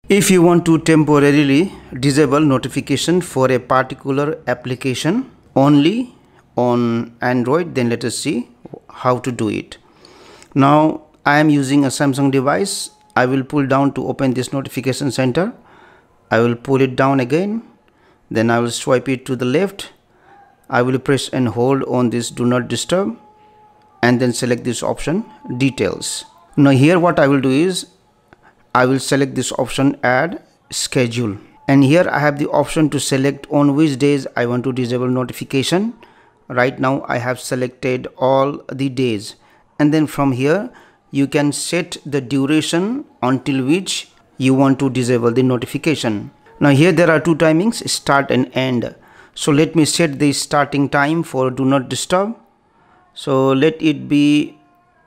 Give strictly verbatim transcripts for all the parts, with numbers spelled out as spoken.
If you want to temporarily disable notification for a particular application only on Android, then let us see how to do it. Now I am using a Samsung device. I will pull down to open this notification center. I will pull it down again. Then I will swipe it to the left. I will press and hold on this do not disturb and then select this option details. Now here what I will do is I will select this option add schedule, and here I have the option to select on which days I want to disable notification. Right now I have selected all the days, and then from here you can set the duration until which you want to disable the notification. Now here there are two timings, start and end. So let me set the starting time for do not disturb. So let it be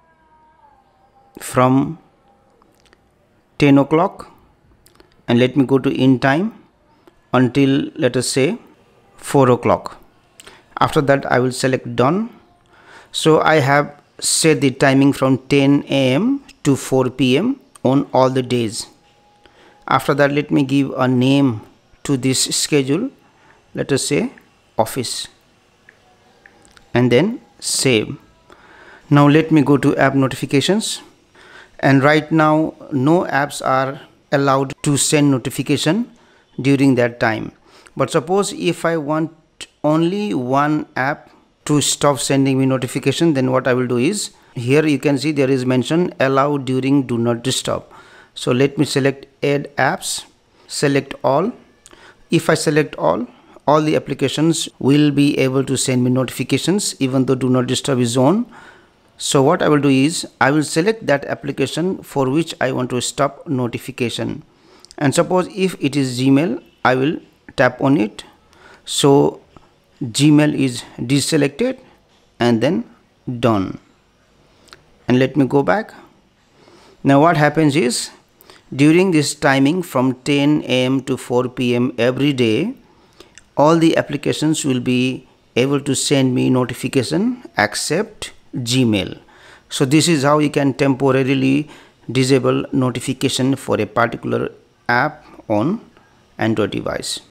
from ten o'clock, and let me go to in time until, let us say, four o'clock. After that I will select done. So I have set the timing from ten A M to four P M on all the days. After that let me give a name to this schedule. Let us say office, and then save. Now let me go to app notifications, and right now no apps are allowed to send notification during that time. But suppose if I want only one app to stop sending me notification, then what I will do is, here you can see there is mention allow during do not disturb. So let me select add apps, select all. If I select all, all the applications will be able to send me notifications even though do not disturb is on. So what I will do is I will select that application for which I want to stop notification, and suppose if it is Gmail, I will tap on it. So Gmail is deselected, and then done. And let me go back. Now what happens is, during this timing from ten A M to four P M every day, all the applications will be able to send me notification except Gmail. So this is how you can temporarily disable notification for a particular app on Android device.